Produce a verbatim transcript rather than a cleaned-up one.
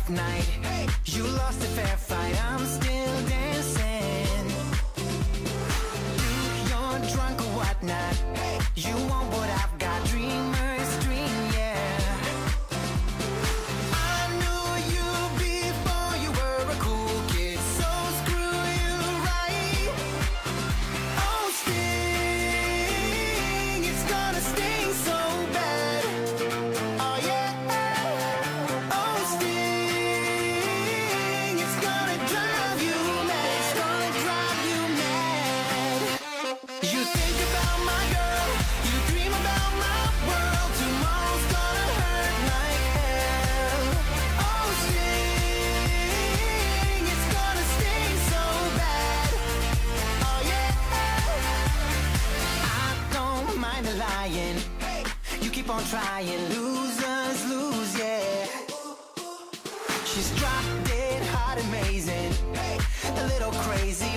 rough night. You lost a fair fight, I'm still dancing. Dude, you're drunk or whatnot. You want what I've got, dreamers dream, yeah. I knew you before you were a cool kid, so screw you right. Oh, sting, it's gonna sting so bad. Oh yeah. Oh, sting, it's gonna drive you mad. It's gonna drive you mad. You think about my girl, you dream about my world. Tomorrow's gonna hurt like hell. Oh, sting, it's gonna sting so bad. Oh yeah. I don't mind the lying. You keep on trying, losers lose, yeah. She's drop dead hot, amazing, a little crazy.